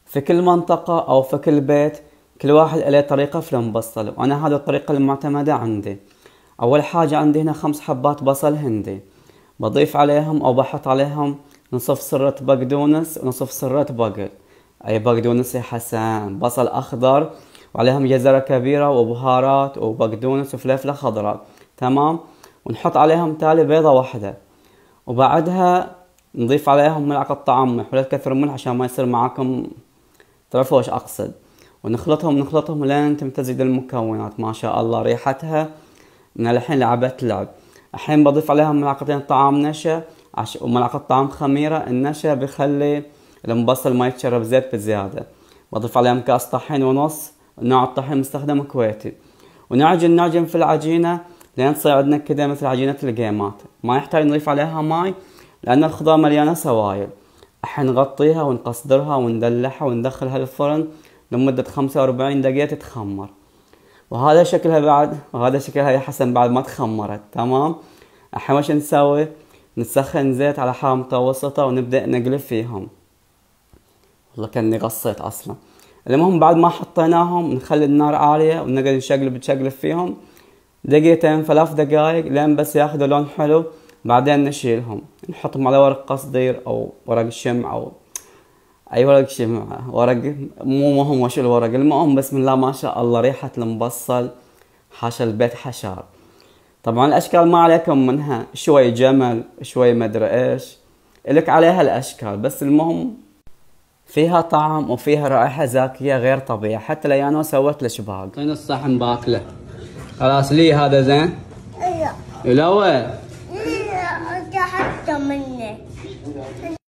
في كل منطقة أو في كل بيت كل واحد له طريقة في المبصل، وأنا هذه الطريقة المعتمدة عندي. أول حاجة عندي هنا 5 حبات بصل هندي، بضيف عليهم أو بحط عليهم نصف سرة بقدونس ونصف سرة بقل. أي بقدونس يا حسن، بصل أخضر وعليهم جزرة كبيرة وبهارات وبقدونس وفلفلة خضراء، تمام. ونحط عليهم تالي بيضة واحدة، وبعدها نضيف عليهم ملعقة طعام ملح، ولا تكثروا ملح عشان ما يصير معاكم، تعرفوا ايش اقصد. ونخلطهم لين تمتزج المكونات، ما شاء الله ريحتها من الحين لعبت لعب. الحين بضيف عليهم ملعقتين طعام نشا وملعقة طعام خميرة. النشا بيخلي المبصل ما يتشرب زيت بزيادة. بضيف عليهم كاس طحين ونص، نوع الطحين مستخدم كويتي. نعجن في العجينة لين تصير عندنا كده مثل عجينة القيمات، ما يحتاج نضيف عليها ماي لأن الخضار مليانة سوائل. الحين نغطيها ونقصدرها وندلعها وندخلها الفرن لمدة 45 دقيقة تتخمر. وهذا شكلها يا حسن بعد ما تخمرت، تمام. الحين وش نسوي؟ نسخن زيت على حرارة متوسطة ونبدأ نقلب فيهم. والله كأني قصيت أصلا. المهم بعد ما حطيناهم نخلي النار عالية ونقعد نشقلب فيهم دقيقتين 3 دقايق لين بس ياخذوا لون حلو. بعدين نشيلهم، نحطهم على ورق قصدير أو ورق شمع أو أي ورق شمع، ورق مو مهم وش الورق، المهم بسم الله ما شاء الله ريحة المبصل حاشا البيت حشار. طبعا الأشكال ما عليكم منها، شوي جمل شوي مدري إيش إلك عليها الأشكال، بس المهم فيها طعم وفيها رائحة زاكية غير طبيعية. حتى ليانو سوت الأشباق. وين الصحن باكله؟ خلاص لي هذا زين؟ ايوه. يلوى؟ ايوه حتى مني.